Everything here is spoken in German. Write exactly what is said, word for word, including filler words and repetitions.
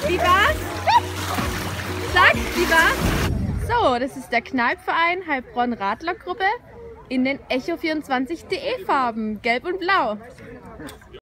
Wie war's? Sag, wie war's? So, das ist der Kneippverein Heilbronn Radlergruppe in den Echo vierundzwanzig D E Farben, gelb und blau.